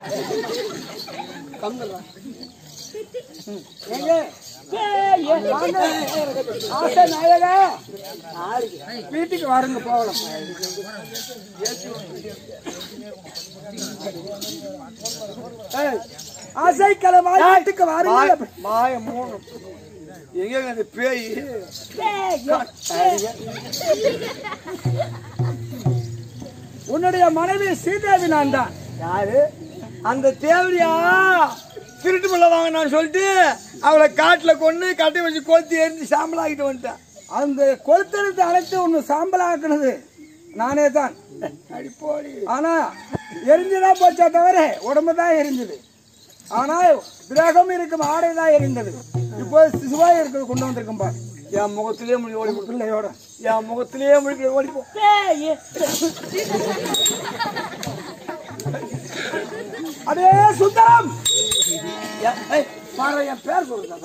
வீட்டுக்கு வாருங்க போகலாம். ஆசைக்கிழமை வீட்டுக்கு வாருங்க. மாய மூணு எங்க அந்த பேய் உன்னுடைய மனைவி ஸ்ரீதேவி நான் தான். யாரு அந்த தேவடியா? திருட்டு பிள்ளை வாங்க நான் சொல்லிட்டு அவளை காட்டுல கொண்டு கட்டை வச்சு கொளுத்தி எரிஞ்சு சாம்பலாக்கிட்டு வந்துட்டேன். அந்த கொளுத்தெடுத்து அழைத்து ஒன்னு சாம்பலாக்குனது நானே தான். ஆனா எரிஞ்சுதான் போச்சா தவிர உடம்பு தான் எரிஞ்சது. ஆனா கிரகம் இருக்கும் ஆடை தான் எரிந்தது. இப்போ சிசுவாய் இருக்கிறது கொண்டு வந்திருக்கும் பாரு. என் முகத்திலேயே முடி ஓடி பிள்ளையோட என் முகத்திலேயே முடி ஓடிப்போ. அதே சுந்தரம் பாரு என் பேர் சொல்லுங்க.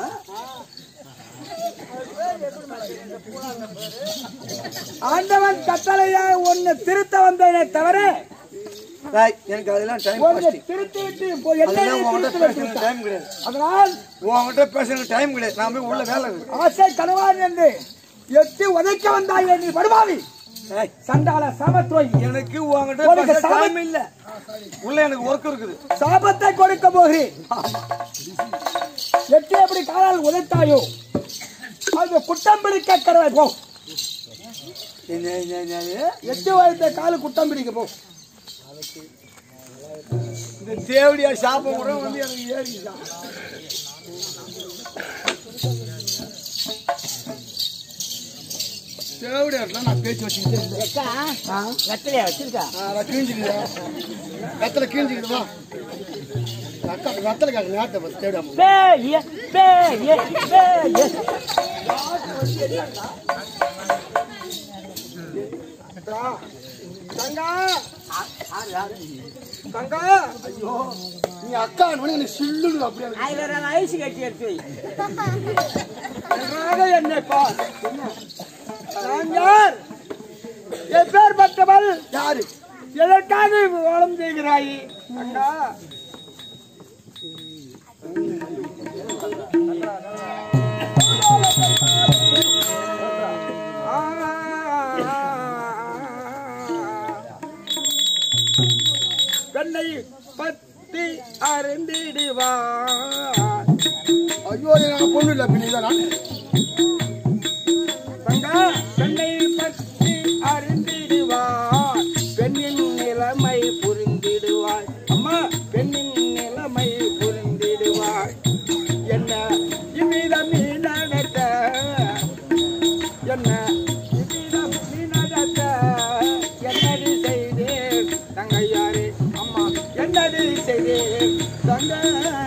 ஆண்டவன் கட்டளையா ஒன்னு திருத்த வந்தேனே தவிர எனக்கு அதெல்லாம் திருத்தி விட்டு டைம் கிடையாது. அதனால் உங்ககிட்ட பேசுறதுக்கு டைம் கிடையாது. நான் போய் உள்ள வேலை ஆசை கனவான் என்று எட்டி உதைக்க வந்தாய் என்று படுவாவி சண்டால சாபத்ரோய். எனக்கு உங்ககிட்ட டைம் இல்ல. உள்ள எனக்கு ஒர்க் இருக்குது. சாபத்தை கொடுக்க போகிறேன். எட்டி எப்படி காலால் உதைத்தாயோ அது குட்டம் பிடிக்க கருவாய் போ. எட்டி வயத்த காலு குட்டம் பிடிக்க போ. இந்த தேவடியா சாப்பம் கூட வந்து எனக்கு ஏறிதான். தேவடியா நான் பேச்சு வச்சுக்கிட்டேன். வெத்தலையா வச்சிருக்கா? வெத்தலை கீழ்ஞ்சிக்கிடுவா. வெத்தலை காக்க நேரத்தை தேவடியா தங்கா. ஐயோ நீ அக்கா எனக்கு சில்லு அப்படியே ஐசு கட்டி எடுத்து என்னை பார். எப்பேற்பட்டவள் யாரு? எதற்காக ஓலம் செய்கிறாய்? அக்கா பெண்ணை பத்தி அறிந்திடுவா. ஐயோ நான் பொண்ணு இல்ல பின்னிதான். பெண்ணை பத்தி அறிந்திடுவாய். பெண்ணின் நிலைமை புரிந்திடுவாய். அம்மா பெண்ணின் நிலைமை புரிந்திடுவாய். என்ன இவ்விதம் நீ நடத்த, என்ன இவ்விதம் நீ நடத்த, என்னடி செய்தேன் தங்கையாரே. அம்மா என்னடி செய்தேன் தங்கையாரே.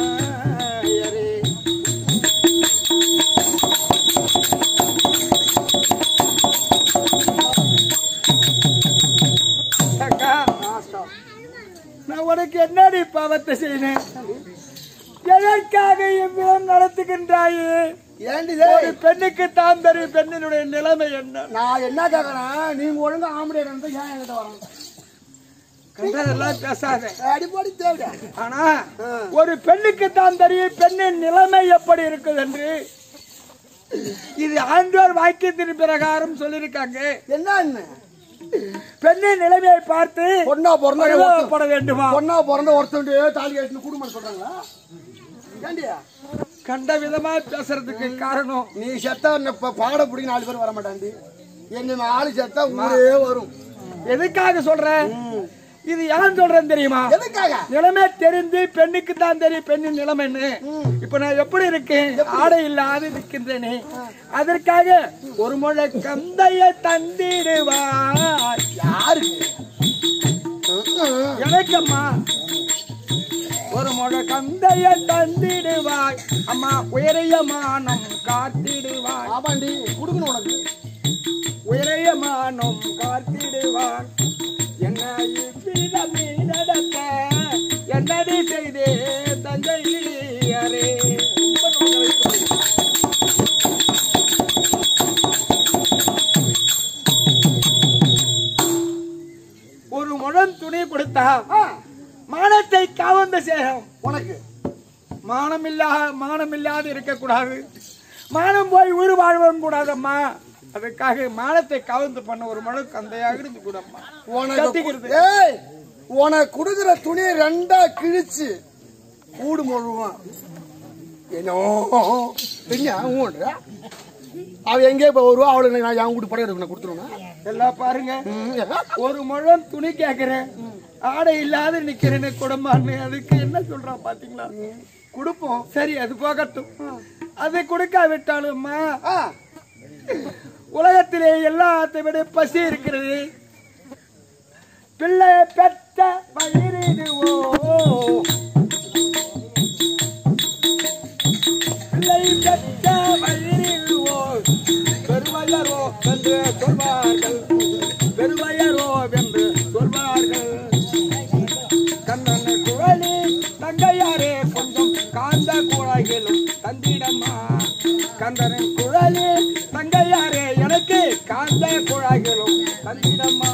நான் உனக்கு என்னடி பாவத்தை செய்தேன்? எதற்காக இவ்விதம் நடத்துகின்றாயே? ஒரு பெண்ணுக்கு தான் தெரியும் பெண்ணினுடைய நிலைமை என்ன. நான் என்ன கேட்கறேன், நீங்க ஒழுங்கா ஆம்பளை ஏன் என்கிட்ட வரணும்? கண்டதெல்லாம் பேசாத அடிப்படி தேவை. ஆனா ஒரு பெண்ணுக்கு தான் தெரியும் பெண்ணின் நிலைமை எப்படி இருக்குது என்று. இது ஆண்டோர் வாக்கியத்தின் பிரகாரம் சொல்லியிருக்காங்க. என்ன பெண்ணின் நிலைமையை பார்த்து பொண்ணா பிறந்த வேண்டுமா? பொண்ணா பிறந்த ஒருத்தன் தாலி கட்டின குடும்பம் சொல்றாங்களா? கண்ட விதமா பேசுறதுக்கு காரணம் நீ செத்தா பாட பிடிக்க 4 பேர் வர மாட்டாண்டி. என்ன ஆளு செத்தா ஊரே வரும். எதுக்காக சொல்றேன்? இது ஏன் சொல்றேன் தெரியுமா? எதுக்காக? நிலைமை தெரிந்து பெண்ணுக்கு தான் தெரியும் பெண்ணின் நிலைமைன்னு. இப்ப நான் எப்படி இருக்கேன்? ஆடை இல்லாது இருக்கின்றேனே. அதற்காக ஒரு முறை கந்தைய தந்திடுவார். யாரு? எனக்கம்மா. ஒரு முறை கந்தைய தந்திடுவாய். அம்மா உயரிய மானம் காத்திடுவாய். ஆமாண்டி குடுக்கணும் உனக்கு. உயரிய மானம் காத்திடுவாய். என்ன இவ்விதம் நீ நடத்த, என்னடி செய்தே தங்கையாரே. ஒரு முழம் துணி கொடுத்தா மானத்தை கவர்ந்த சேகம் உனக்கு மானம் இல்லாது இருக்கக்கூடாது. மானம் போய் உயிர் வாழ்வதும் கூடாதம்மா. அதுக்காக மானத்தை கவர்ந்து பண்ண ஒரு மனு தந்தையாக இருந்து கூடம்மா. உனக்கு கொடுக்குற துணியை ரெண்டா கிழிச்சு கூடு முழுவான். அவ எங்கே வருவா? அவளுக்கு நான் என் வீட்டு படம் எடுக்க கொடுத்துருவேன். எல்லாம் பாருங்க, ஒரு முழம் துணி கேக்குறேன், ஆடை இல்லாத நிக்கிறேன்னு குடும்பம்னு. அதுக்கு என்ன சொல்றான் பாத்தீங்களா? கொடுப்போம், சரி அது போகட்டும். அதை கொடுக்காவிட்டாலும்மா உலகத்திலே எல்லாத்தை விட பசி இருக்கிறது. பிள்ளை பெற்ற வயிறுவோ, பிள்ளை பெற்ற வயிறுவோ, பெருவயரோ என்று சொல்வார்கள், பெருவயரோ என்று சொல்வார்கள். கண்ணன் குழலி தங்கையாரே கொஞ்சம் காந்த குழாய்களும் தந்திடம்மா. கந்தனின் குழலி தங்கையாரே எனக்கு காந்த குழாய்களும் தந்திடம்மா.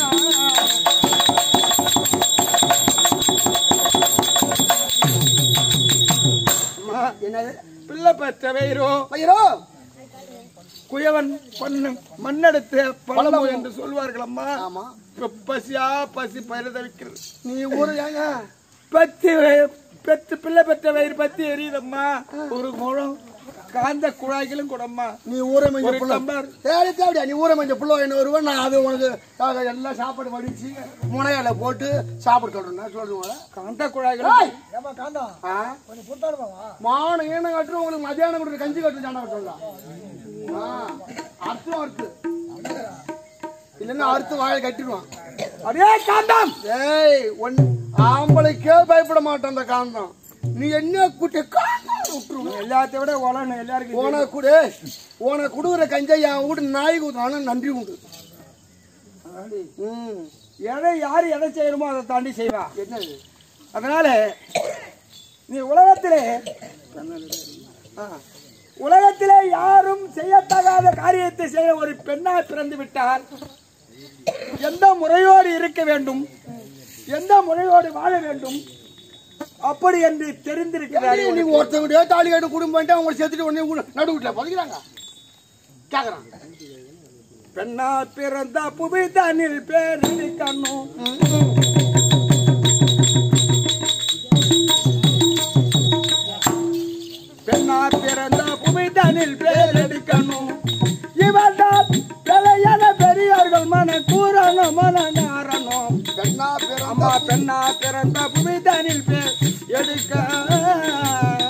பிள்ளை பெற்ற வயிறோ குயவன் பொண்ணு மண்ணெடுத்து பழமோ என்று சொல்வார்கள் அம்மா. பசியா பசி பரிதவிக்கிறது. நீ ஒரு பெற்று பிள்ளை பெற்ற வயிறு பத்தி எரியுதம்மா. ஒரு முழம் காந்த குழாய்களும் கூடம்மா. நீ ஊற மஞ்சள் நீ ஊற மஞ்சள் புள்ள என்ன வருவேன். நான் அது உனக்கு எல்லாம் சாப்பாடு வடிச்சு முனையில போட்டு சாப்பிட சொல்றேன். சொல்லுவாங்க காந்த குழாய்கள் மானம் ஏன கட்டுற உங்களுக்கு மதியானம் கொடுத்து கஞ்சி கட்டு சாண்டா சொல்லலாம். அர்த்தம் அறுத்து இல்லன்னா அறுத்து வாயை கட்டிடுவான். அதே காந்தம் ஆம்பளைக்கே பயப்பட மாட்டேன் அந்த காந்தம். நீ என்ன கூட்ட விட்டுருவோம். எல்லாத்தையும் விட உலகணும் எல்லாருக்கும். உனக்கு கொடுக்குற கஞ்சா என் வீட்டு நாய்க்கு ஊத்துறான். நன்றி உண்டு. எதை யாரு எதை செய்யணுமோ அதை தாண்டி செய்வா. என்னது? அதனால நீ உலகத்திலே யாரும் செய்யத்தகாத காரியத்தை செய்ய ஒரு பெண்ணா பிறந்து விட்டால் எந்த முறையோடு இருக்க வேண்டும், எந்த முறையோடு வாழ வேண்டும் அப்படி என்று தெரிந்திருக்கிறார். நீங்க ஒருத்தவங்க தாலி கட்டு குடும்பம் அவங்க சேர்த்துட்டு உடனே நடுவுல பதிக்கிறாங்க கேக்குறான். பெண்ணா பிறந்த புவிதனில் பேர் கண்ணும், பெண்ணா பிறந்த புவிதனில் பேர் எடுக்கணும். இவர்தான் பிழையான பெரியோர்கள் மன கூறணும் மனநாரணும். பெண்ணா பிறந்த புவிதனில் பேர் எடுக்கணும்.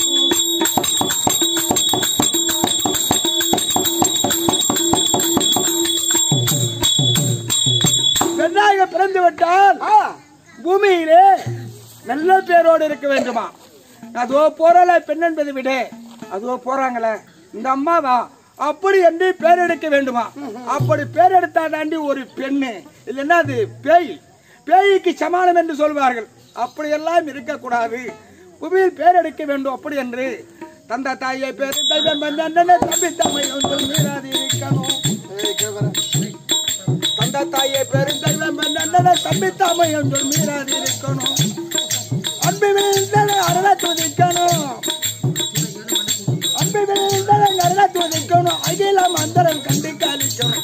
பெண்ணாக பிறந்து விட்டால் பூமியிலே நல்ல பேரோடு இருக்க வேண்டுமா? அதோ போறல பெண் என்பதை விட அதோ போறாங்களே இந்த அம்மாவா அப்படி என்று பேர் எடுக்க வேண்டுமா? அப்படி பேர் எடுத்தா தாண்டி ஒரு பெண்ணு, இல்லைன்னா அது பேய், பேய்க்கு சமானம் என்று சொல்வார்கள். அப்படி எல்லாம் இருக்கக்கூடாது. புவியில் பேர் எடுக்க வேண்டும். அப்படி என்று தந்த தாயை பேர் தம்பி தம்மை மீறாது இருக்கணும். தந்த தாயை பேர் தம்பி தம்மை மீறாது இருக்கணும். அன்பு அருள துதிக்கணும், அன்பு அருள துதிக்கணும். அகிலம் அந்தரம் கண்டு காலிக்கணும்.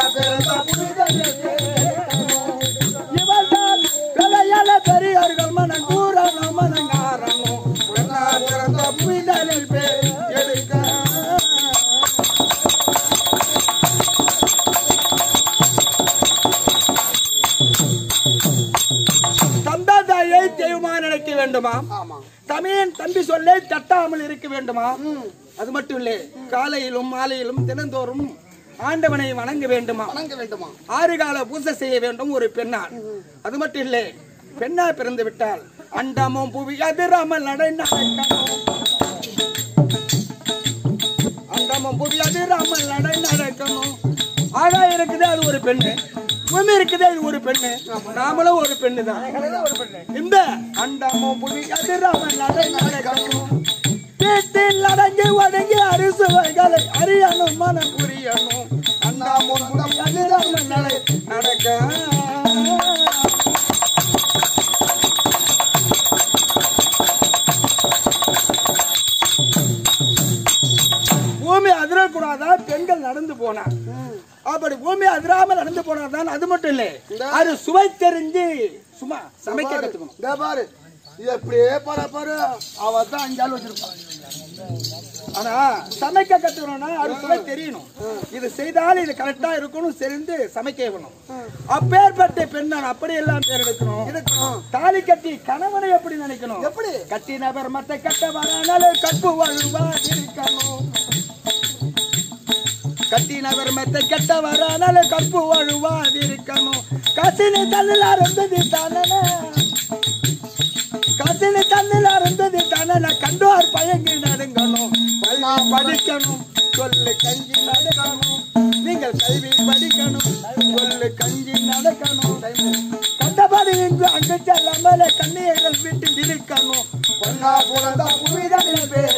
இவர்தான் பிழையால பெரியோர்கள் மன கூறணும் மனங்காரணும். புவிதனில் பேர் எடுக்க தந்தாதாயை தெய்வமா நினைக்க வேண்டுமா? தமிழன் தம்பி சொல்லை தட்டாமல் இருக்க வேண்டுமா? அது மட்டும் இல்லை, காலையிலும் மாலையிலும் தினந்தோறும் ஆண்டவனை வணங்க வேண்டுமா? 6 கால பூஜை செய்ய வேண்டும் ஒரு பெண்ணால். அது மட்டும் இல்லை, பெண்ணா பிறந்து விட்டால் அண்டமும் புவி அதிராமல் நடக்கணும். அண்டமும் புவி அதிராமல் நடக்கணும். ஆகா இருக்குது அது ஒரு பெண்ணு, பூமி இருக்குது அது ஒரு பெண்ணு, நாமளும் ஒரு பெண்ணு தான். இந்த அண்டமும் புவி அதிராமல் நடக்கணும். வீட்டில் அடங்கி ஒடங்கி அரிசுவைகளை அறியணும் மனம் புரியணும். அண்டமும் புவி அதிராமல் நடக்க நடந்து போனார். அப்படி பூமி அதிராமல் நடந்து போனார்தான். அது மட்டும் இல்லை, அது சுவை தெரிஞ்சு சும்மா சமைக்க கத்துக்கணும். பாரு எப்படியே பாரு அவதான் 5 ஆள் வச்சிருப்பான். ஆனா சமைக்க கத்துக்கணும்னா அது சுவை தெரியணும். இது செய்தாலும் இது கரெக்டா இருக்கணும், தெரிந்து சமைக்க வேணும். அப்பேற்பட்ட பெண்ணான் அப்படி எல்லாம் பேர் எடுக்கணும். தாலி கட்டி கணவனை எப்படி நினைக்கணும்? எப்படி கட்டி நபர் மத்த கட்ட வரானாலே கற்பு வாழ்வா இருக்கணும். கட்டி நபர் மத்த கட்ட வரானாலே கற்பு வாழ்வா இருக்கணும். கசினி தள்ளில் இருந்தது தானே, கசினி தள்ளில் இருந்தது தானே, கண்டோர் பயங்கி நடுங்கணும். படிக்கணும், சொல்லு கஞ்சி நடக்கணும். நீங்கள் கல்வி படிக்கணும், சொல்லு கஞ்சி நடக்கணும். கண்டபடி இங்கு அங்கு செல்லாமல கண்ணீர்கள் விட்டு இருக்கணும். பொன்னா புலந்தா புவிதனில் பேர்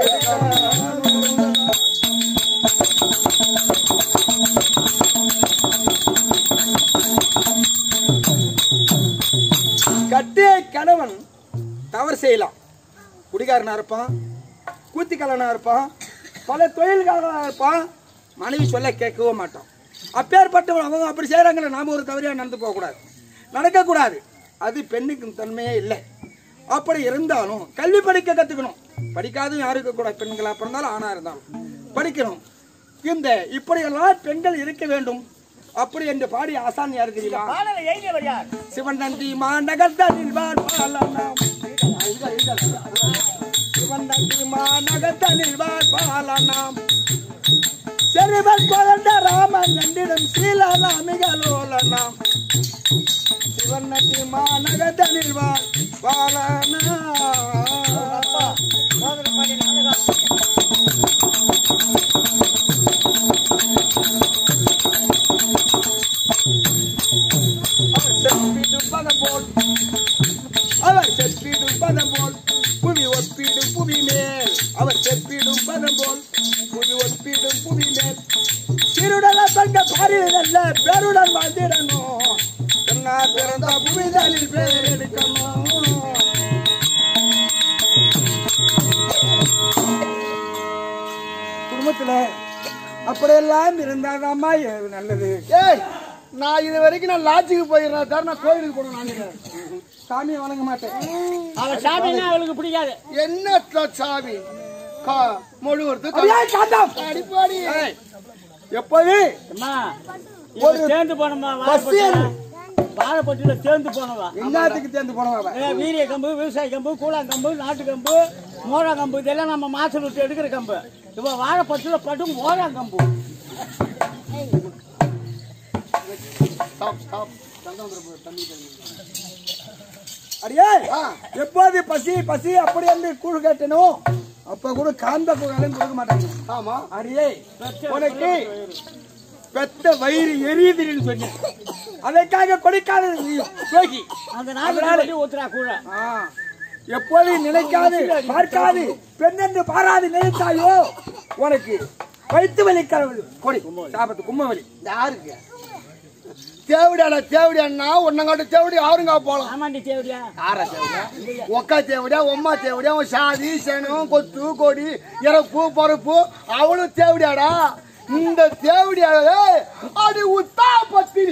கட்டிய கணவன் தவறு செய்யலாம். குடிகாரனா இருப்பான், கூத்திக்கலனா இருப்பான், பல தொழில்காரனா இருப்பான். மனைவி சொல்ல கேட்கவே மாட்டோம். அப்பேற்பட்டவன் அவங்க அப்படி செய்யறாங்களே, நாம ஒரு தவறியா நடந்து போகக்கூடாது, நடக்கக்கூடாது. அது பெண்ணுக்கு தன்மையே இல்லை. அப்படி இருந்தாலும் கல்வி படிக்க கத்துக்கணும். படிக்காதும் யாரும் இருக்கக்கூடாது. பெண்களா பிறந்தாலும் ஆணா இருந்தாலும் படிக்கணும். இந்த இப்படியெல்லாம் பெண்கள் இருக்க வேண்டும். அப்படி என்று பாடி ஆசான் யாரு தெரியுமா? சிவன் நந்தி மாநகர் தனில் பாலம், சிவன் நந்தி மாநகர் தனில் பாலம், செருவல் குழந்த ராமன் நந்திடம் சீலமிகளோலனாம். சிவன் நந்தி மாநகர் தனில் பாலனா அவர் செப்பிடும் பதம் போல் புவி ஒப்பிடும் புவி மேல், அவர் செப்பிடும் பதம் போல் புவி ஒப்பிடும் புவி மேல். சிறுடல தங்க பாரில் நல்ல பேருடன் வாழ்ந்திடணும். பிறந்த புவிதனில் பேர் எடுக்கணும். குடும்பத்துல அப்படியெல்லாம் இருந்தாதாம்மா நல்லது. ஏய், நான் இது வரைக்கும் நான் லாட்ஜுக்கு போயிடுறேன் சார், நான் கோயிலுக்கு போகணும். சாமியை வணங்க மாட்டேன். அவன் சாமின்னா அவளுக்கு பிடிக்காது. என்ன சாமி மொழுவது அடிப்பாடி எப்போது சேர்ந்து போனோமா, வாழைப்பட்டியில சேர்ந்து போனவா, எல்லாத்துக்கு சேர்ந்து போனவா, வீரிய கம்பு, விவசாய கம்பு, கூழாங்கம்பு, நாட்டு கம்பு, மோரா கம்பு, இதெல்லாம் நம்ம மாசம் விட்டு எடுக்கிற கம்பு. இப்ப வாழைப்பட்டியில பட்டும் மோரா கம்பு. அடியே எப்போது பசி பசி அப்படி என்று கூழ் கேட்டனும் அப்ப கூட காந்த புகழும் கொடுக்க மாட்டாங்க. ஆமா அடியே உனக்கு பெத்த வயிறு எரியுதுன்னு சொன்ன, அதற்காக கொடுக்காத அந்த நாள் ஊத்துறா கூட. எப்போது நினைக்காது பார்க்காது பெண் என்று பாராது நினைத்தாயோ உனக்கு வைத்து வலி கொடி சாபத்து கும்மவலி. யாருக்கு தேவடியாடா? தேவடியான்னா ஒன்னங்காட்டு தேவடி ஆறுங்கா போலாம். ஆமாண்டி தேவடியா, ஆறா தேவடியா, ஒக்கா தேவடியா, ஒம்மா தேவடியா, சாதி சேனம் கொத்து கொடி இறப்பு பொறுப்பு அவளும் தேவடியாடா. இந்த தேவடியாட அது உத்தா பத்தி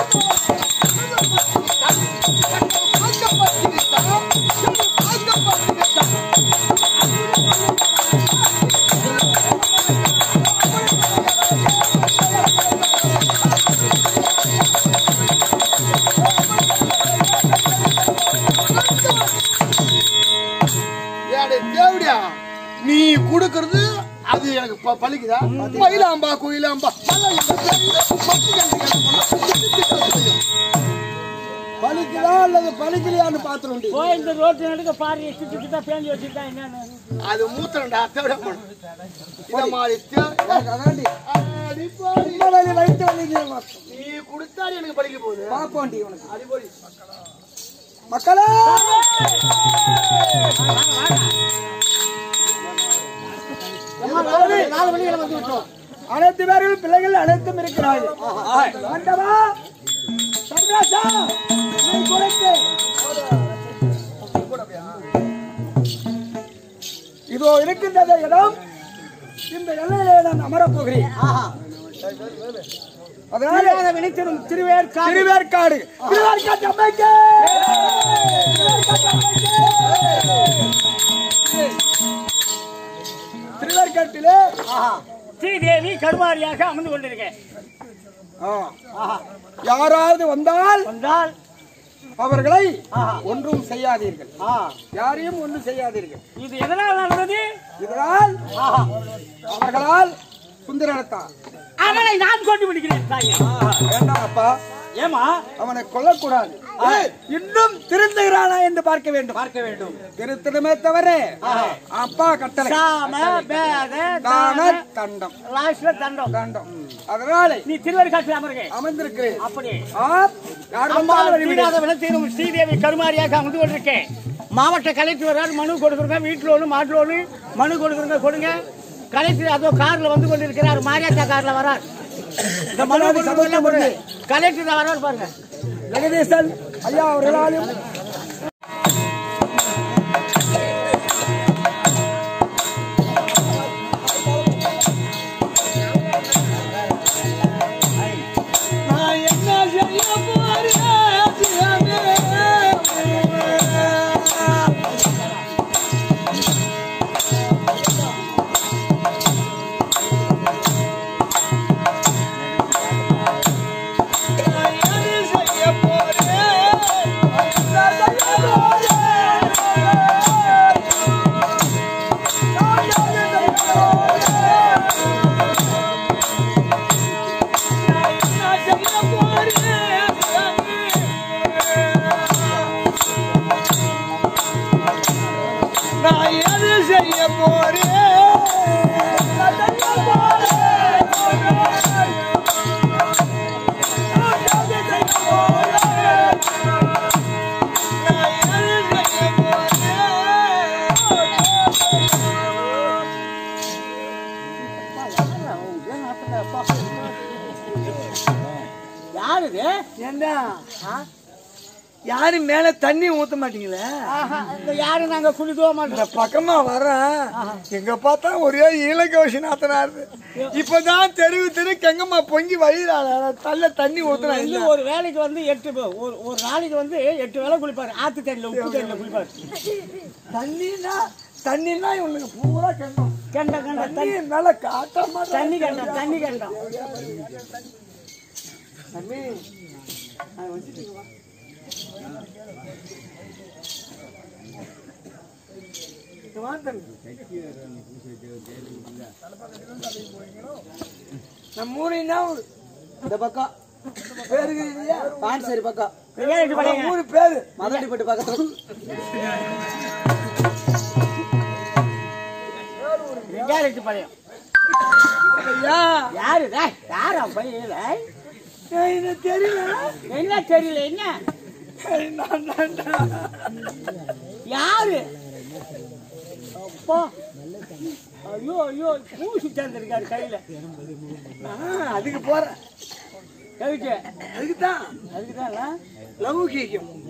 தேவடியா நீ குடுக்கறது அது எனக்கு பலிக்குதா? மயிலாம்பா குயிலாம்பா பலிக்குதா அல்லது பலிக்கலையான்னு பாத்துருவோம். இந்த ரோட்டு நடுக்க பாரு சுத்தா பேஞ்சு வச்சுட்டா என்னன்னு அது மூத்திரண்டா. தேவடியா வைத்து வலி நீ குடுத்தா எனக்கு பலிக்க போகுது. பாப்போண்டி உனக்கு அடிப்பொடி மக்களே. அனைத்து பேர்கள் பிள்ளைகள் அனைத்தும் இருக்கிறார்கள். இதோ இருக்கின்ற இடம், இந்த எல்லையிலே நான் அமரப் போகிறேன். அதனால வினைத்திரும் திருவேற்காடு திருவேற்காடு அம்மைக்கு திருவேற்காட்டிலே ஸ்ரீதேவி கருமாரியாக அமர்ந்து கொண்டிருக்கேன். யாராவது வந்தால் அவர்களை ஒன்றும் செய்யாதீர்கள். யாரையும் ஒன்றும் செய்யாதீர்கள். இது எதனால் நடந்தது? இதனால் அவர்களால் சுந்தரத்தான் அவனை நான் கொண்டு விடுகிறேன். வேண்டாம் அப்பா. ஏமா அவனை கொல்லக்கூடாது. இன்னும் திருந்துகிறானா என்று பார்க்க வேண்டும். திருத்தணுமே தவிர அப்பா கட்டளை தண்டம். அதனால நீ திருவேற்காட்டில் அமர்ந்திருக்கிறேன். அப்படி ஸ்ரீதேவி கருமாரியாக அமர்ந்து கொண்டிருக்கேன். மாவட்ட கலெக்டர் வராது, மனு கொடுக்குறங்க. வீட்டுல ஒண்ணு மாட்டுல ஒண்ணு மனு கொடுக்குறங்க. கொடுங்க. கலெக்டர் அதோ கார்ல வந்து கொண்டிருக்கிறார். மாரியாத்தா கார்ல வரார். இந்த மனு கலெக்டர் வராரு பாருங்க. ஜெகதீசன் ஐயா அவர்களாலும் யாரும் மேல தண்ணி ஊத்த மாட்டீங்களே? யாரும் நாங்க குளிக்கவே மாட்டோம். பக்கமா வர்றேன். எங்க பார்த்தா ஒரே ஈழகோஷி நாத்தனாரு. இப்பதான் தெரு கெங்கம்மா பொங்கி வழியிறாள். தள்ள தண்ணி ஊத்துறாங்க. ஒரு வேலைக்கு வந்து 8 ஒரு நாளைக்கு வந்து 8 வேலை குளிப்பாரு. ஆத்து தண்ணியில உப்பு தண்ணியில குளிப்பாரு. தண்ணின்னா இவனுக்கு பூரா கெண்டம். தண்ணி மேல காட்டமா தண்ணி கண்டம். தண்ணி நம்ம ஊரின்னா இந்த பக்கம் பேரு பாண்டிச்சேரி பக்கம் ஊரு பேரு மதடிப்பட்டு பக்கத்துல பாளையம். தெரியல தெரியல என்ன யாரு? ஐயோ ஐயோ பூசி சேர்ந்திருக்காரு கையில. அதுக்கு போற அதுக்குதான் லௌகீகம்.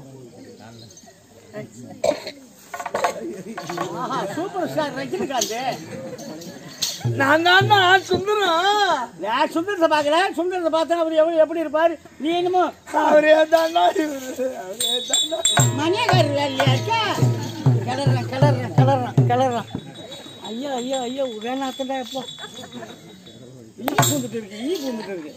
Super star Rajinikanth. நான் தான் சுந்தரத்தை பாக்கல. சுந்தரத்தை பார்த்தா அவர் எப்படி இருப்பாரு? நீ என்னமோ அவரே தான் மணியக்காரர் வேலையா இருக்கா? கிளறான். ஐயோ ஐயோ ஐயோ வேணாத்தண்டா. எப்போ ஈ பூந்துட்டு இருக்கு.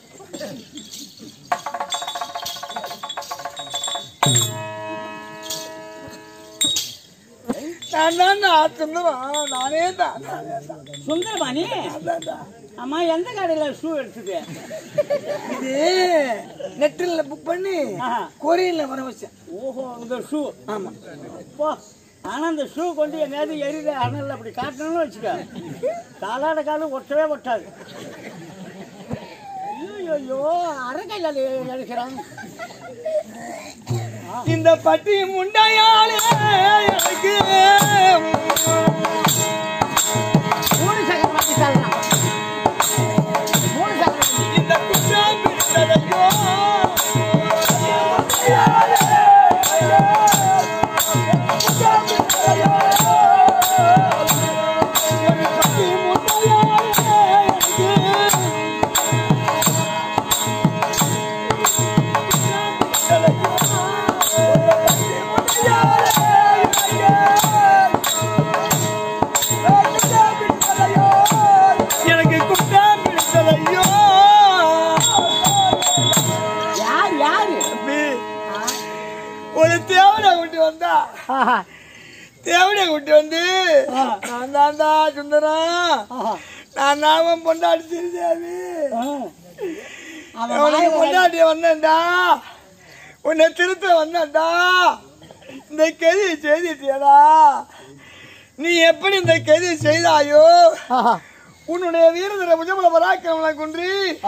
நானே தான் சுந்தரமாணி. அம்மா எந்த கடையில ஷூ எடுத்துது? இது நெட்டில் புக் பண்ணி கொரியன்ல வர வச்சேன். ஓஹோ இந்த ஷூ. ஆமா. ஆனா இந்த ஷூ கொண்டு எங்கேயாவது எரியுது அனல் அப்படி காட்டணும்னு வச்சுக்க, காலாட காலம் ஒட்டவே ஒட்டாது. ஐயோ அரைக்கையில எடுக்கிறான். இந்த பட்டி முண்டையாலே எனக்கு 3 சக்கரம் வாங்கி தரலாம். 3 சக்கரம் இந்த குற்றம் பிடித்ததையோ தேவடிய கூட்டி வந்து நான் தான்டா சுந்தரா நான் நாமம் பொண்டாடி சிறிதேவி அவனுக்கு பொண்டாட்டிய வந்தேன்டா உன்னை திருத்த வந்தேன்டா இந்த கெதி செய்திட்டியடா நீ எப்படி இந்த கெதி செய்தாயோ உன்னுடைய வீரதர முஜமல பராக்கிரமனை குன்றி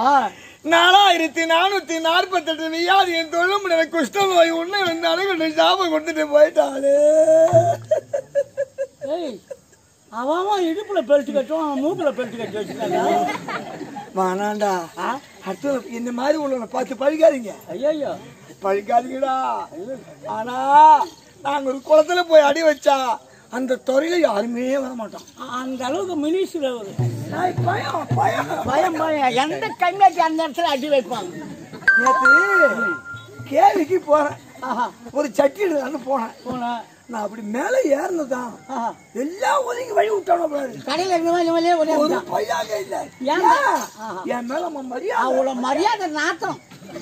4448 வியாதியின் தொழும் எனக்கு குஷ்ட நோய் உன்னை வந்து அணுகுண்டு சாபம் கொடுத்துட்டு போயிட்டாளே. அவன் இடுப்புல பெல்ட் கட்டும் மூக்குல பெல்ட் கட்டி வச்சுட்டாங்க. வானாண்டா அடுத்து இந்த மாதிரி உள்ள பார்த்து பழிக்காதீங்க. ஐயோ பழிக்காதீங்கடா. ஆனா நாங்க ஒரு குளத்துல போய் அடி வச்சா அந்த துறையில யாருமே வர மாட்டோம். அந்த அளவுக்கு மினிஸ்டர் பயம் பயம் பயம் பயம் எந்த கம்மியாட்டி அந்த இடத்துல அடி வைப்பாங்க. நேற்று கேவிக்கு போறேன். ஒரு சட்டி எடுத்து போனேன். நான் அப்படி மேல ஏறினதான் எல்லாம் ஒதுங்கி வழி விட்டானோ கடையில இருந்த ஒரு பையாக இல்ல. என் மேல மரியாதை அவ்வளவு மரியாதை நாட்டம்.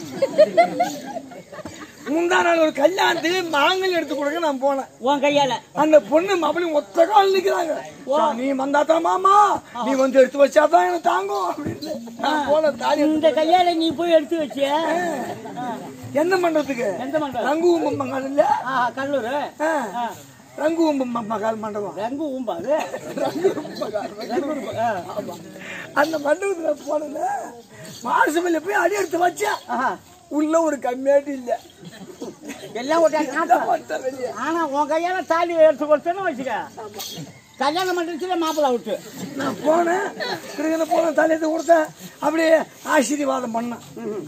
முந்தா நாள் ஒரு கல்யாணத்துக்கு மாங்கல் எடுத்து கொடுக்க நான் போனேன். உன் கையால அந்த பொண்ணு அப்படி ஒத்த கால் நிக்கிறாங்க. நீ வந்தாதான் மாமா நீ வந்து எடுத்து வச்சாதான் எனக்கு தாங்கும் அப்படின்னு நான் போன தாலி. இந்த கையால நீ போய் எடுத்து வச்சிய எந்த மண்டபத்துக்கு? எந்த மண்டபம்? ரங்கு ஊம்பம் மகால் இல்ல கல்லூர் ரங்கு ஊம்பம் மகால் மண்டபம். ரங்கு ஊம்பாது அந்த மண்டபத்துல போன மாசமில்ல போய் அடி எடுத்து வச்சா உள்ள ஒரு கம்மியாட்டி இல்ல. எல்லாம் ஆனா உன் கையால தாலி எடுத்து கொடுத்தேன்னு வச்சுக்க கல்யாணம் பண்ணிட்டு மாப்பிள்ளை விட்டு நான் போனேன். கிருஷ்ண போன தாலி எடுத்து கொடுத்தேன். அப்படியே ஆசீர்வாதம் பண்ணேன்.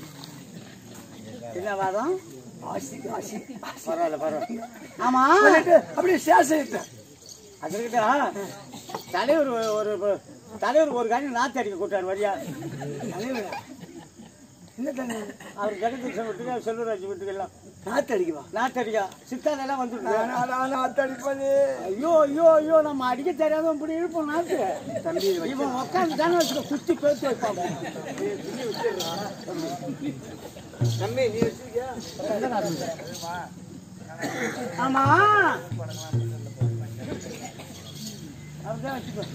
என்ன வாதம்? பரவாயில்ல பரவாயில்ல. ஆமா அப்படியே சேசிட்டேன். அதுக்கிட்ட தலைவர் ஒரு காணி நாத்து அடிக்க கூட்டாரு வரியா. அவர் ஜெகதீஷ் வீட்டுக்கு செல்வராஜ் வீட்டுக்கு எல்லாம் நாத்து அடிக்குவா? நாத்து அடிக்கா சித்தால எல்லாம் வந்துட்டு நாத்து அடிப்பது. ஐயோ ஐயோ ஐயோ நம்ம அடிக்க தெரியாத இப்படி இருப்போம் நாத்து. இவன் உட்காந்து தானே வச்சுக்க குத்தி பேசி வைப்பாங்க. ஆமா அப்படிதான் வச்சுக்கோ.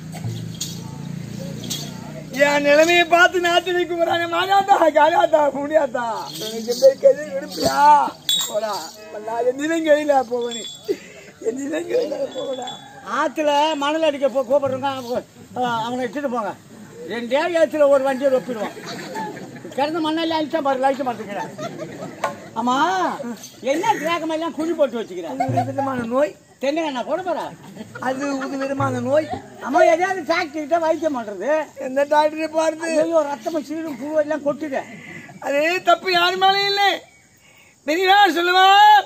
என் நிலைமையை பார்த்து நாத்து வைக்குறாங்க. மாதாத்தா காலாத்தா புண்ணியாத்தா விடுப்பியா போடா. என் நிலங்கையில போவனி என் நிலங்கையில போடா. ஆத்துல மணல் அடிக்க கூப்பிடுறோங்க அவனை எடுத்துட்டு போங்க. 2 ஏத்துல ஒரு வண்டியை ஒப்பிடுவான். கிடந்த மண்ணெல்லாம் அழிச்சா பாரு லைட்ட மாட்டேங்கிறேன். ஆமா என்ன கிராக்கமெல்லாம் குழி போட்டு வச்சுக்கிறேன். விதமான நோய் தென்னை போட போற அது ஒரு விதமான நோய். அம்மா எதாவது டாக்டர் கிட்ட வைத்தியம் பண்றது. எந்த டாக்டரை பாருது? ஐயோ ரத்தம் சீடும் பூ எல்லாம் கொட்டுது. அதே தப்பு யாரு மேலே இல்லை. பெரியார் சொல்லுவார்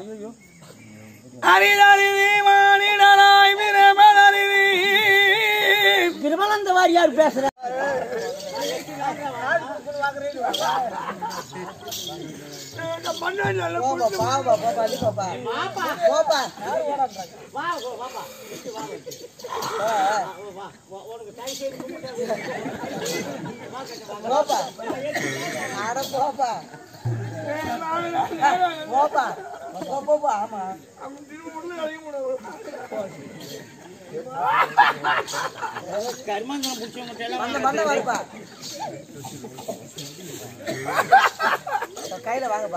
திருமலந்த வாரியார் பேசுற. கர்மந்தம் பிடிச்சவங்க கையில வாங்கப்பா.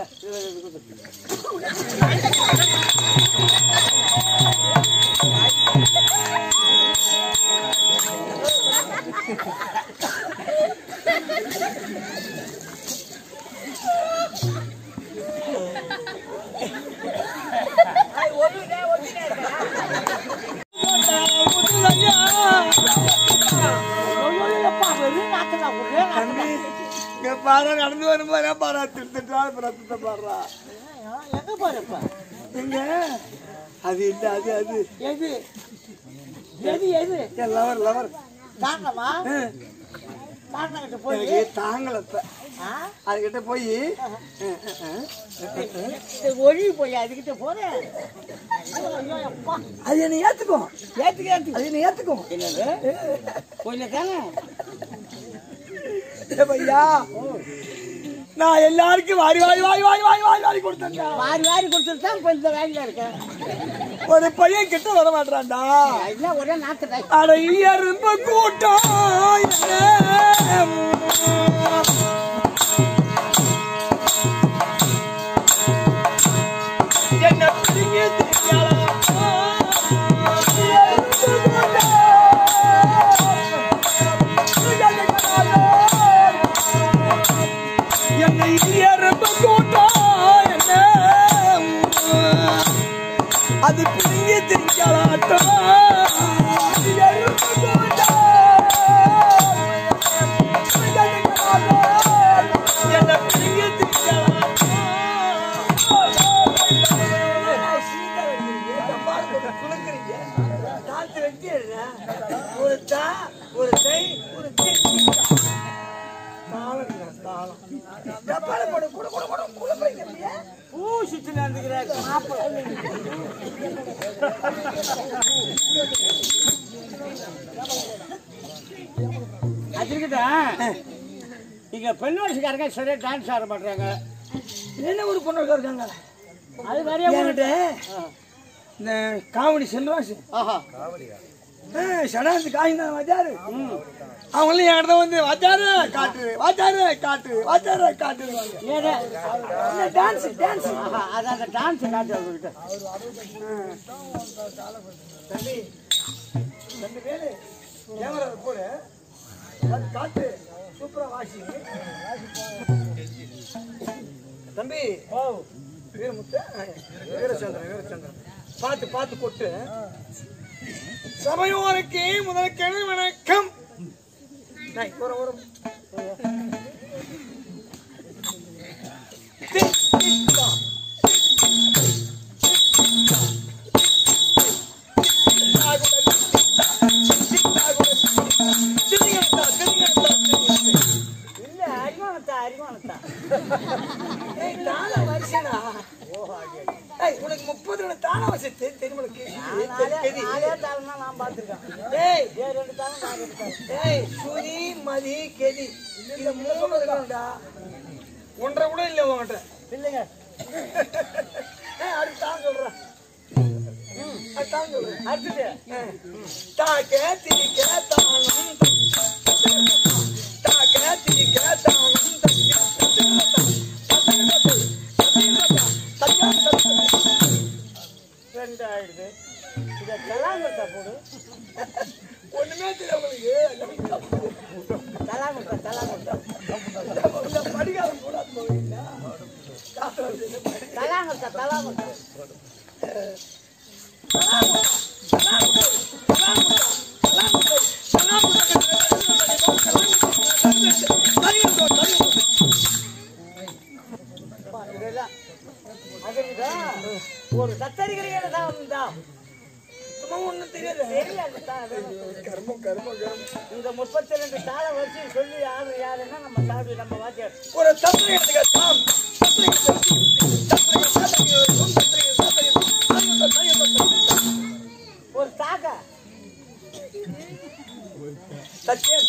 பாரு நடந்து வரும்போது பாரா திருத்தா ரத்தத்தை பாடுறா. எங்க பாருப்பா எங்க அது இல்ல அது அது எது எது எது லவர் லவர் தாங்கம்மா தாங்கிட்ட போய் தாங்கலப்ப அதுகிட்ட போய் ஒழி போய் அதுகிட்ட போறேன். அது என்ன ஏத்துக்கும் ஏத்துக்க ஏத்துக்கு அது என்ன ஏத்துக்கும். என்னது கொஞ்சம் தானே பையா நான் எல்லாருக்கும் வாரி வாரி வாரி வாரி வாரி வாரி வாரி கொடுத்தேன். வாரி வாரி கொடுத்துட்டு தான் இப்ப இந்த வேலையில இருக்கேன். ஒரு பையன் கிட்ட வர மாட்டான்டா. இல்ல ஒரே நாக்கு அட எறும்பு கூட்டம் என்ன பிடிங்க என்னை எறும்பு கூட்டம் என்ன அது பிடிங்க திரிக்கலாட்டம் என்ன பிடிங்க குளுக்குறீங்க காத்து வெட்டி ஒரு தா ஒரு கை ஒரு பூ சுத்தி நடந்துக்கிறார். அதுக்கிட்ட இங்க பெண் வயசுக்காரங்க சரியா டான்ஸ் ஆட மாட்டாங்க. என்ன ஒரு பொண்ணு இருக்காங்க அது நிறைய இந்த காமெடி செல்வாசு சடாந்து காய்ந்தான் வாஜாரு அவங்களும் என்கிட்ட வந்து வாஜாரு காட்டு வாஜாரு காட்டு வாஜாரு காட்டு டான்ஸ் டான்ஸ் அதான் அந்த டான்ஸ் காட்டு அவர்கிட்ட. தம்பி ரெண்டு பேரு கேமரா போடு காட்டு சூப்பரா வாசி தம்பி வீரமுத்து வீரச்சந்திரன் பார்த்து பார்த்து கொட்டு. சபையோருக்கு முதற்கென வணக்கம். இல்ல அறிவானத்தா அறிவானத்தா உனக்கு 30 தான வசதி தெரியுமா? நான் பாத்துருக்கேன். சுதி மதி கெதி இது 3 இருக்குடா. 1.5 கூட இல்ல உன்கிட்ட இல்லைங்க. அடுத்து தான் சொல்றேன். அடுத்துட்டு தாக்க திரிக்க தானம் தாக்க திரிக்க தானம் ரெண்டு ஆயிடுது. இத கலாங்கட்டா போடு. ஒண்ணுமே தெரியல கலாங்கட்டா கலாங்கட்டா படிக்காரம் கூட கலாங்கட்டா கலாங்கட்டா ஒரு சத்தரிக்கிறீங்க ஒண்ணும் தெரியாது. கர்மம் கர்மம் கர்மம். இந்த 32 தாள வச்சு சொல்லி யாரு யாருன்னா நம்ம சாமி நம்ம வாத்தியார். ஒரு தத்திரை எடுத்துக்கலாம். ஒரு தாக்கா சத்தியம்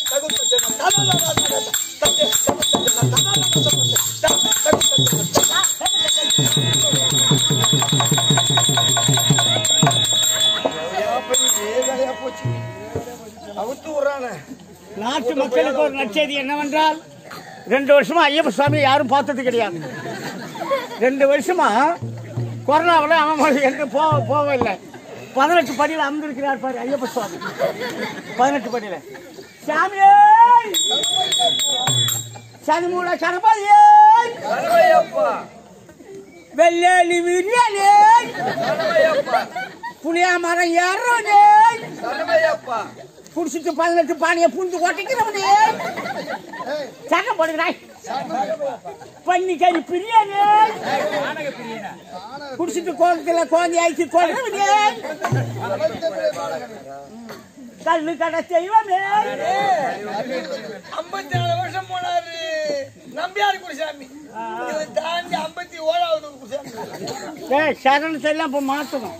நாட்டு மக்களுக்கு ஒரு நற்செய்தி என்னவென்றால் 2 வருஷமா ஐயப்ப சுவாமி யாரும் பார்த்தது கிடையாது. 2 வருஷமா கொரோனாவில் அவன் எங்க போகவில்லை. 18 படியில் அமர்ந்திருக்கிறார் பாரு ஐயப்ப சுவாமி. 18 படியில சாமியே சனிமூல சனபதியே வெள்ளி விரியாலே புளியா மரம் ஏறனே புடிச்சிட்டு 18 பானையை புண்டு ஓட்டிக்கிறவனே சகம் போடுகிறாய். பண்ணி கறி பிரியாணி புடிச்சிட்டு கோலத்துல கோந்தி ஆயிடுச்சு கொள்றவனே கல்லு கடை செய்வமே. 54 வருஷம் போனாரு நம்பியார் குருசாமி. தாண்டி 57வது குருசாமி. சரணத்தை எல்லாம் இப்ப மாத்தணும்.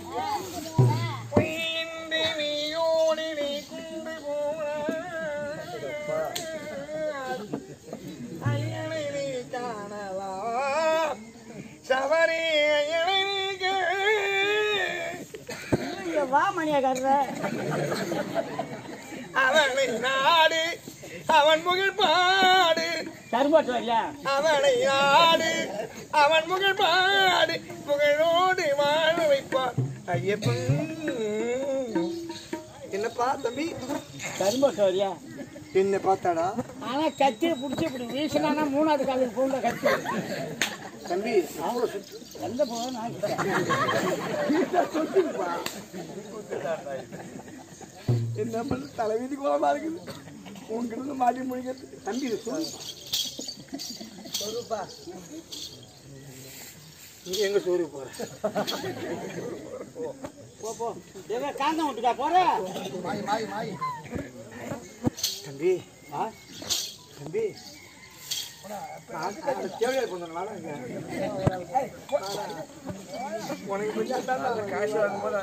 வா மணியாக்காரர. அவனை நாடு அவன் முகில் பாடு கரும்போட்டு இல்ல அவனை நாடு அவன் முகில் பாடு புகழோடு வாழ வைப்பார் ஐயப்பன். என்னப்பா தம்பி கரும்போட்டு இல்லையா? என்ன பார்த்தாடா? ஆனா கத்தியை பிடிச்சி இப்படி வீசினா 3வது காலுக்கு போகுங்க கத்தி. தம்பி எந்த போகும் நான் என்ன பண்ண தலைவீதி கோலமா இருக்குது. உங்ககிட்ட மாட்டி முடிக்கிறது. தம்பி சொல்லுப்பா, நீ எங்க சோறு போற? போ எங்க காந்தம் விட்டுக்கா போற தம்பி. தம்பி தேவையா கொஞ்சம் உனக்கு காசு வாங்கும்போது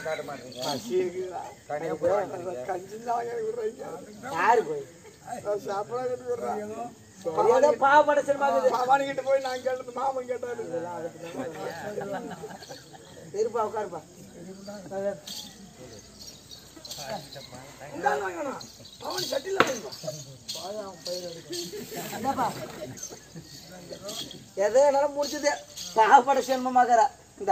யாரு போய் பாவானிக்கிட்ட போய் நான் கேட்டது மாமன் கேட்டாரு. இருப்பா உட்காருப்பா. அவன் சட்டில எதோ என்னால முடிச்சது. பாவப்பட சென்மமாகறா. இந்தா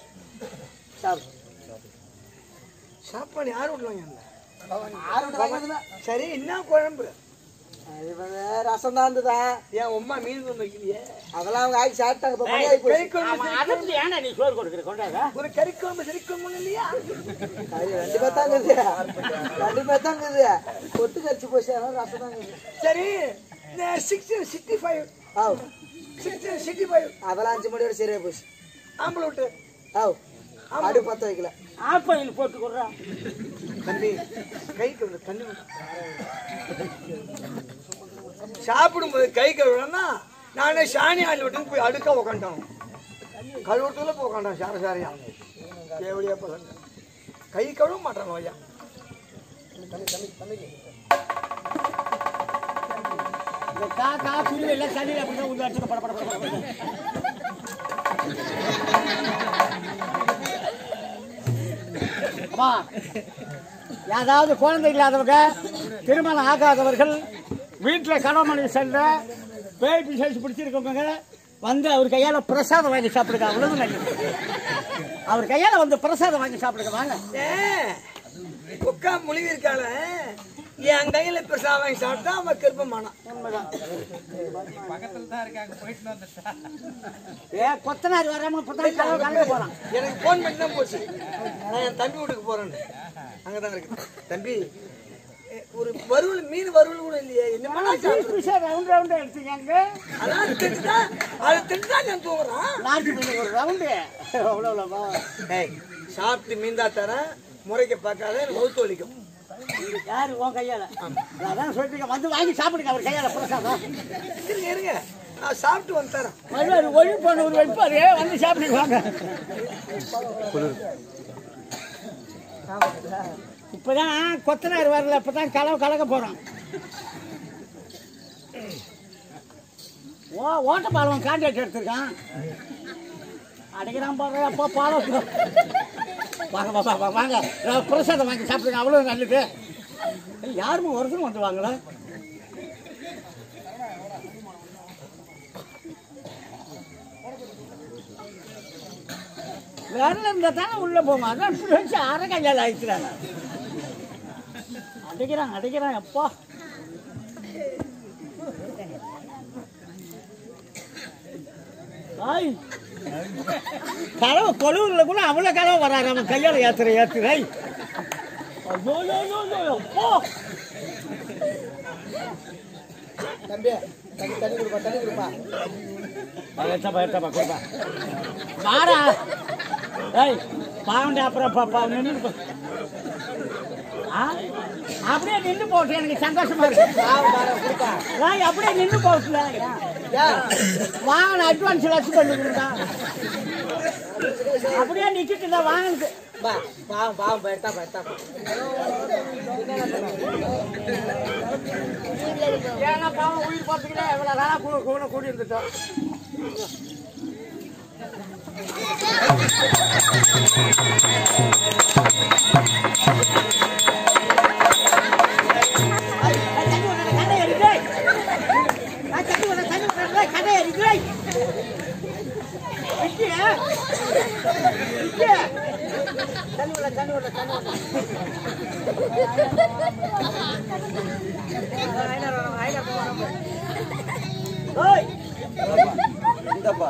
சாப்பாடு யார் விட்டுவாங்க? சரி, என்ன குழம்பு? ரசம் தான் இருந்ததா? ஏன் உமா மீன் கொண்டு வைக்கலையே? அதெல்லாம் அவங்க ஆகி சாப்பிட்டாங்க. நீ சோறு கொடுக்குற கொண்டாங்க ஒரு கறி குழம்பு சரி குழம்பு இல்லையா? ரெண்டு பேர் தான் இருக்குது. ரெண்டு பேர் தான் இருக்குது. கொத்து கரிச்சு போச்சு. ரசம் தான் இருக்குது. சரி, 1665 1665 அதெல்லாம் 5 மணியோட சரியா போச்சு. ஆம்பளை விட்டு ஆடு பத்த வைக்கல. ஆப்பையில் போட்டு கொடுறா தம்பி. கை கழுவு தண்ணி சாப்பிடும்போது கை கழுவுனா நானே சாணி ஆள் விட்டு போய் அடுக்க உக்காண்டான். கழுவுறதுல போய் உக்காண்டான். சாரசாரியா எப்படியா பசங்க கை கழுவ மாட்டான். ஐயா இந்த காக்கா குருவி எல்லாம் சனியில் அப்படிதான் உள்ள அடிச்சு பட பட பட. அம்மா, ஏதாவது குழந்தை இல்லாதவங்க, திருமணம் ஆகாதவர்கள், வீட்டில் கணவன் செல்ற பேய் பிசாசு பிடிச்சிருக்கவங்க வந்து அவர் கையால பிரசாதம் வாங்கி சாப்பிடுங்க. அவ்வளவு நல்லது. அவர் கையால வந்து பிரசாதம் வாங்கி சாப்பிடுங்க. வாங்க. உட்கா மொழிவி இருக்கால என் கையில பிரசாதம் வாங்கி சாப்பிட்டா அவன் கிருப்பமானான். உண்மைதான். கொத்தனார் வராம போறான். எனக்கு போன் பண்ணி தான் போச்சு. நான் என் தம்பி வீட்டுக்கு போறேன்னு. அங்கதான் இருக்கு. தம்பி, ஒரு வறுவல் மீன் வறுவல் கூட இல்லையே. என்னமா ரவுண்ட் ரவுண்ட் எடுத்துக்காங்க. அதான் திட்டுதான், அது திட்டுதான் நான் தூங்குறான். நாட்டு மீன் ஒரு ரவுண்டு அவ்வளோ. சாப்பிட்டு மீன் தான் தரேன். முறைக்க பார்க்காத மௌத்து வலிக்கும். யாரு உன் கையால? அதான் சொல்லிட்டு வந்து வாங்கி சாப்பிடுங்க அவர் கையால பிரசாதம். இருங்க இருங்க, நான் சாப்பிட்டு வந்து தரேன். வருவாரு ஒழி போன ஒரு வைப்பாரு வந்து சாப்பிடுங்க. வாங்க. இப்பதான் கொத்தனார் வரல. இப்பதான் கலக்க போறோம். ஓட்ட பாலம் கான்ட்ராக்ட் எடுத்திருக்கான். அடிக்கிறான் பாரு. அப்பா பாலம் வாங்க வாங்க பிரசாதம் வாங்கி சாப்பிடுங்க. அவ்வளவு நல்லது. யாருமே ஒருத்தரும் வந்து வாங்கல. வேற இருந்தா தானே உள்ள போங்க. அதான் வச்சு அரை கையால் ஆயிடுச்சுறாங்க. அடிக்கிறான் எப்பா. கலவை கொழுவுல கூட அவ்வளவு கலவை வராது. அவன் கையால ஏத்துற. தம்பி தண்ணி கொடுப்பா. கொடுப்பா வாடா. பாவண்டி அப்புறம் நின்று அப்படியே நின்று போட்டு எனக்கு சந்தோஷமா இருக்கு. அப்படியே நின்று போச்சுல. வாங்க அட்வான்ஸ் லட்சம் பண்ணிக்கிறா. அப்படியே நிக்கிட்டு தான் வாங்கினது. ஏன்னா பாவம் உயிர் பார்த்துக்கிட்டா எவ்வளவு நாளா கூட கூடி இருந்துட்டோம். இந்தப்பா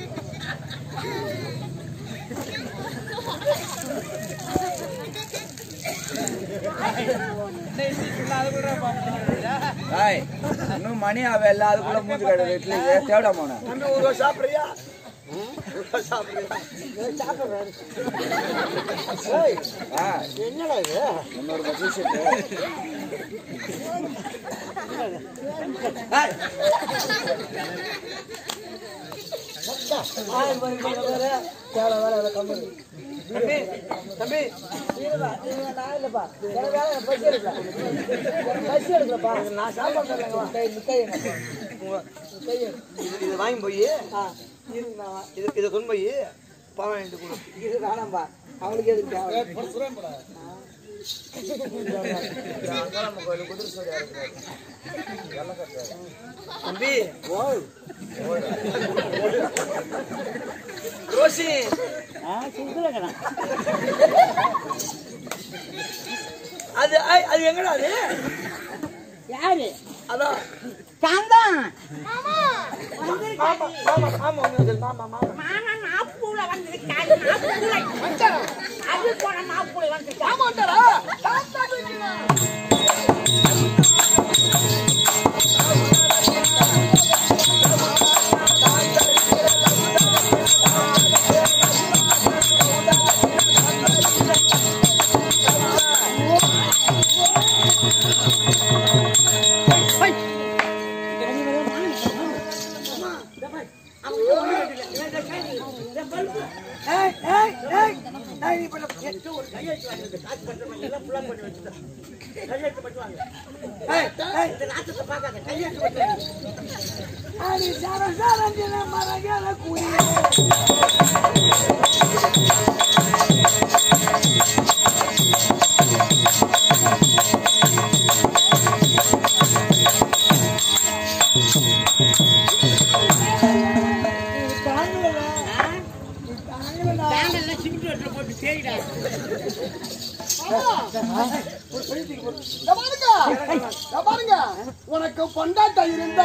இன்னும் மணி அவ எல்லாத்துக்குள்ள மூச்சு கடை தேட போன சாப்பிடுறியா என்னடா இது என்னோட பட்ஜெட் தம்பி நான் சாப்பாடு இது வாங்கி போய் இதை கொண்டு போய் பணம் வாங்கிட்டு கொடு. இது வேணாம்பா அவனுக்கு எதுக்கு தம்பி ரோஷி அது அது எங்கடா அது யாரு அதான் சாந்தான் மாமா நாப்பூல வந்திருக்காரு நாப்பூல அது போன நாப்பூல வந்திருக்காரு பாருங்க உனக்கு பொண்டாட்டா இருந்தா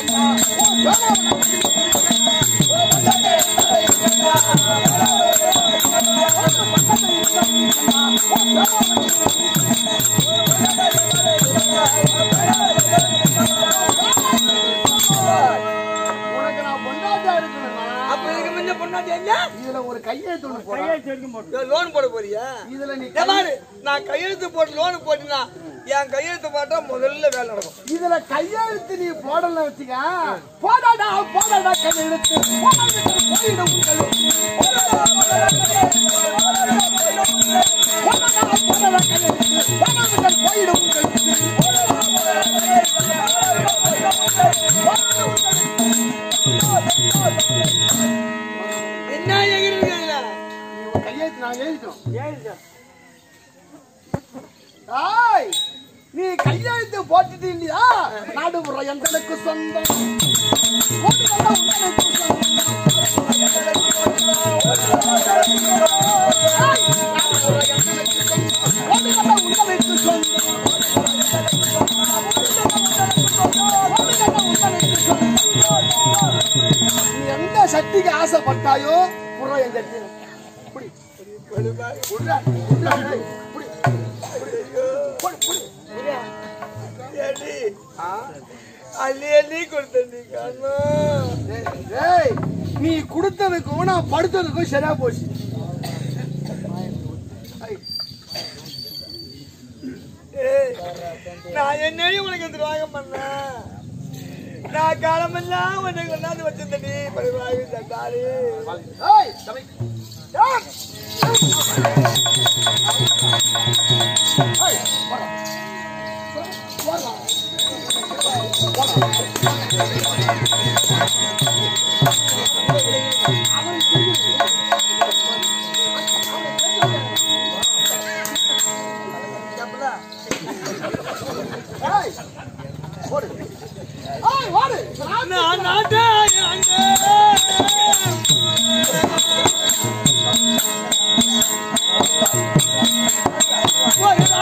உனக்கு நான் பொண்டாட்டா இருக்கணும். அப்ப இதுக்கு முன்ன பொண்டாட்டி இல்ல இதுல ஒரு கையெழுத்து லோன் போட போறியா இதுல நீ நான் கையெழுத்து போட்டு லோன் போட்டினா என் கையெழுத்து போட்டா முதல்ல வேலை நடக்கும். இதுல கையெழுத்து நீ போடல வச்சுக்க போடாடா போடாடா கையெழுத்து என்ன கையெழுத்து நான் எழுதிட்டோம். நீ கையெழுத்து போட்டுட்டு இல்லையா நடுமுறை எங்களுக்கு சொந்தம் எந்த சக்திக்கு ஆசைப்பட்டாயோ புற எந்த நீ கொடுத்ததுக்கும் நான் படுத்ததுக்கும் சரியா போச்சு. நான் என்னையும் உனக்கு துரோகம் பண்ணேன். நான் காலமெல்லாம் உன்னை கொண்டாந்து வச்சிருந்தேன். பரிவாகி தந்தாரு நான்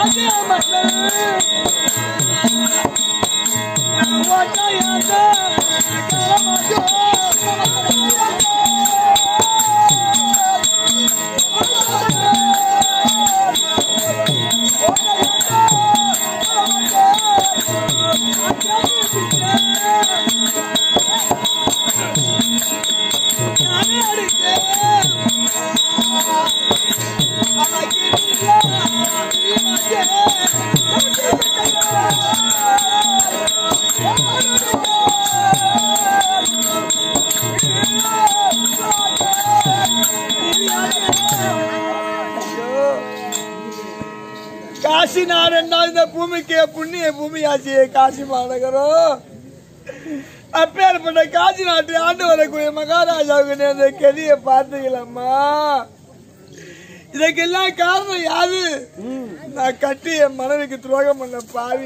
काशी नारायण भूमि के पुण्य भूमि आची काशी महानगरो அப்பேற்பட்ட காசி நாட்டு ஆண்டு வரக்கூடிய மகாராஜாவுக்கு கெதிய பார்த்தீங்களம்மா. இதுக்கெல்லாம் காரணம் யாரு? நான் கட்டிய மனைவிக்கு துரோகம் பண்ண பாவி.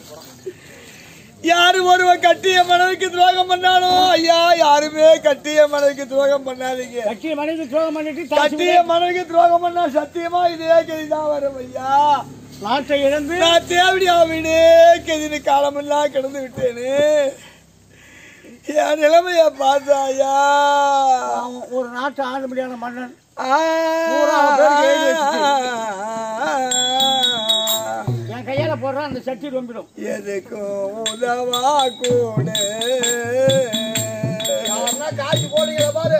யாரு ஒருவன் கட்டிய மனைவிக்கு துரோகம் பண்ணானோ ஐயா, யாருமே கட்டிய மனைவிக்கு துரோகம் பண்ணாதீங்க. கட்டிய மனைவிக்கு துரோகம் பண்ணிட்டு கட்டிய மனைவிக்கு துரோகம் பண்ணா சத்தியமா இதே கெதிதான் வரும் ஐயா. நாட்டை இழந்து நான் தேவடியா வீடே கெதினு காலமெல்லாம் கிடந்து விட்டேன்னு என் நிலைமைய பார்த்தாயா. ஒரு நாட்டு ஆளுபடியான மன்னன் என் கையால போடுறான், அந்த சட்டி ரொம்பிடும். எதுக்கும் உதவா கூட காசு போடுகிற பாரு.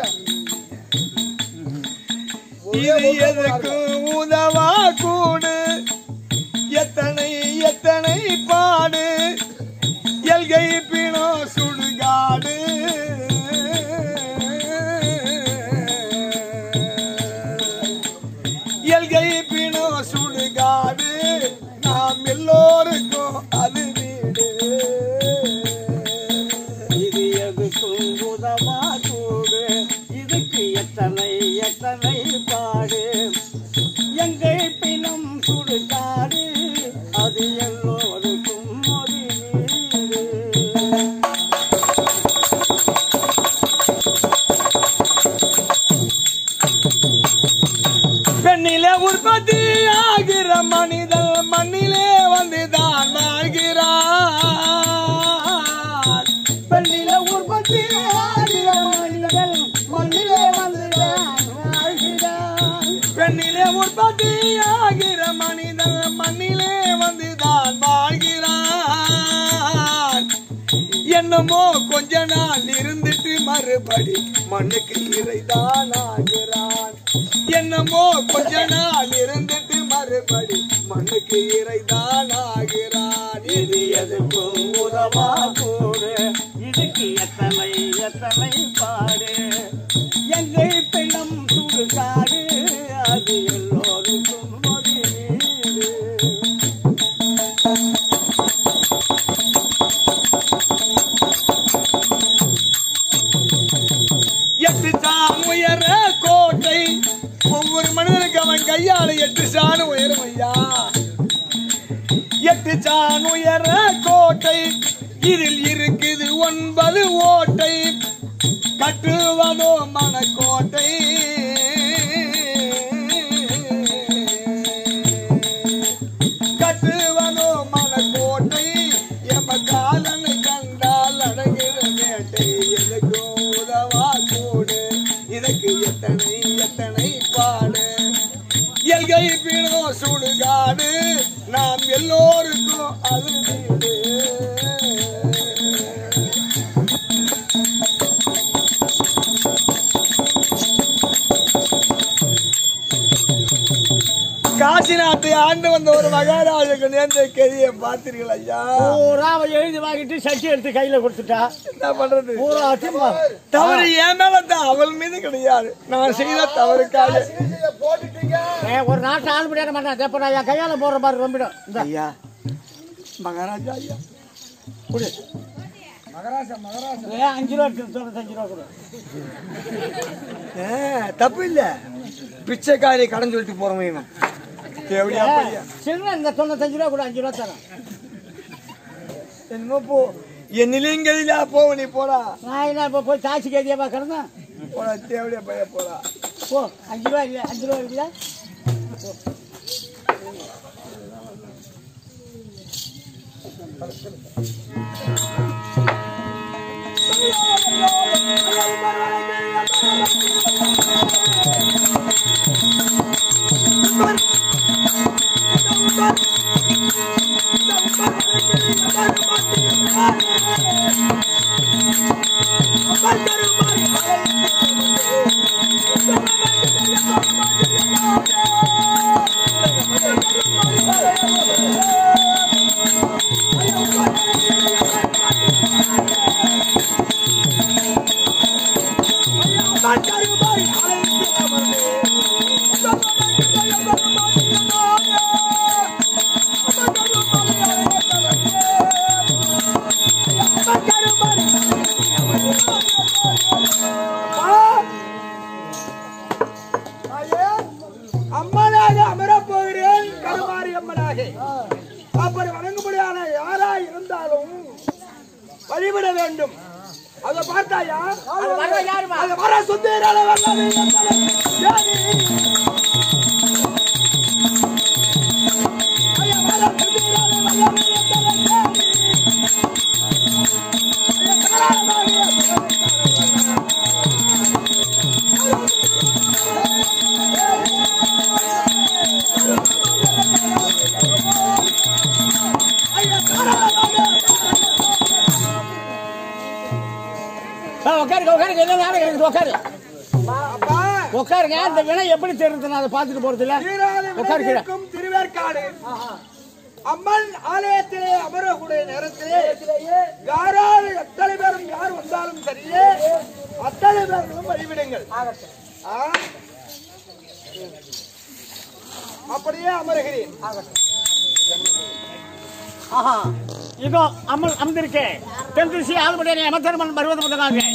இது எதுக்கும் உதவா கூடு, எத்தனை எத்தனை பாடு, எல்கை பிணோ சுடுகாடு. எல்கை பிணோ சுடுகாடு, நாம் எல்லோருக்கும் அது வீடு. இது எதுக்கும் உதவா கூடு, இதுக்கு எத்தனை எத்தனை பாடு, எங்கை பிணம் சுடுகாடு, அது எல்லோருக்கும் ஒரு வீடு. பெண்ணிலே உற்பத்தி ஆகிற மனிதன் மண்ணிலே வந்துதான் வாழ்கிறார். பெண்ணிலே உற்பத்தி ஆகிற மனிதன் மண்ணிலே வந்துதான் வாழ்கிறார். பெண்ணிலே உற்பத்தி ஆகிற மனிதன் மண்ணிலே வந்துதான் வாழ்கிறான். என்னமோ கொஞ்ச நாள் இருந்துட்டு மறுபடி மண்ணுக்கு இறைதான் ஆகிறான். என்னமோ கொஞ்ச நாள் இருந்துட்டு மறுபடி மண்ணுக்கு இறைதான் ஆகிறான். இது எதுக்கும் உதவா கூடு, இதுக்கு எத்தனை எத்தனை பாடு, எங்கை பிணம் சுடுகாடு, அது எல்லோருக்கும் ஒரு வீடு. எட்டு சான் உயர கோட்டை, ஒவ்வொரு மனிதனுக்கு அவன் கையால 8 சான் உயரும் ஐயா. 8 சான் உயர கோட்டை, இதில் இருக்குது 9 ஓட்டை, கட்டுவதோ மனக்கோட்டை. கட்டுவதோ மனக்கோட்டை, எம காலனை கண்டால் அடங்கிற மேட்டை. எனக்கும் உதவா கூடு, இதற்கு எத்தனை எத்தனை பாடு, எல்கை பிணோ சுடுகாடு, நாம் எல்லோருக்கும் அது வீடு. காசி நாட்டை ஆண்டு வந்த ஒரு மகாராஜுக்கு நேர்ந்த கெதிய பார்த்தீர்கள் ஐயா. பூராவை எழுதி வாங்கிட்டு சட்டி எடுத்து கையில கொடுத்துட்டா என்ன பண்றது? பூரா தவறு என் மேல தான், அவள் மீது கிடையாது. நான் செய்த தவறுக்காக போட்டுட்டீங்க. ஒரு நாட்டு ஆளுபடியான மன்னன் எப்ப நான் என் கையால போடுற மாதிரி ரொம்பிடும். இந்த ஐயா மகாராஜா ஐயா குடு. மகாராஜா மகாராஜா 5 ரூபா 95 ரூபா கொடு. தப்பு இல்ல, பிச்சைக்காரி கடன் சொல்லிட்டு போறவன் இவன். எப்படியா பையா சின்ன இந்த 95 ரூபா கூட 5 ரூபா தரேன். என்னமோ போ, என்னிலையும் கதிலா போ, நீ போடா. நான் என்ன இப்போ போய் தாச்சி கேதியா பார்க்கறேன். போடா தேவடியா பையா போடா. போ 5 ரூபா இல்லையா? 5 ரூபா இல்லையா? அம்மனாக அமரப் போகிறேன், கருமாரி அம்மனாக. அப்படி வணங்கும்படியான யாரா இருந்தாலும் வழிபட வேண்டும். அதை பார்த்தாயா? அதை வர சுந்தரால உட்காருங்க. இந்த வினை எப்படி தெரிஞ்சு நான் அதை பார்த்துட்டு போறது இல்ல. திருவேற்காடு அம்மன் ஆலயத்திலே அமரக்கூடிய நேரத்திலே யாராவது அத்தனை பேரும் யார் வந்தாலும் சரியே அத்தனை பேர்களும் வழிவிடுங்கள். அப்படியே அமருகிறேன். இதோ அம்மல் அமர்ந்திருக்கேன். தென் திசை ஆளுபடியான அமர்த்தரமன் வருவது முதலாக